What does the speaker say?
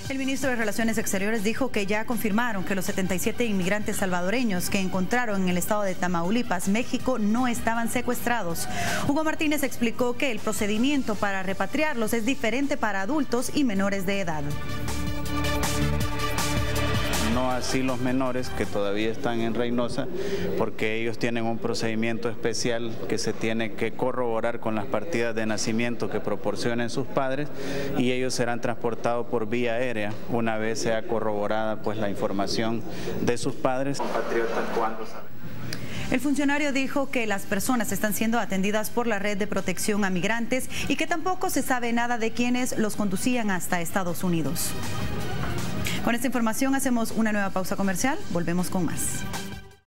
El ministro de Relaciones Exteriores dijo que ya confirmaron que los 77 inmigrantes salvadoreños que encontraron en el estado de Tamaulipas, México, no estaban secuestrados. Hugo Martínez explicó que el procedimiento para repatriarlos es diferente para adultos y menores de edad. No así los menores que todavía están en Reynosa, porque ellos tienen un procedimiento especial que se tiene que corroborar con las partidas de nacimiento que proporcionen sus padres, y ellos serán transportados por vía aérea una vez sea corroborada pues la información de sus padres. El funcionario dijo que las personas están siendo atendidas por la Red de Protección a Migrantes y que tampoco se sabe nada de quienes los conducían hasta Estados Unidos. Con esta información hacemos una nueva pausa comercial. Volvemos con más.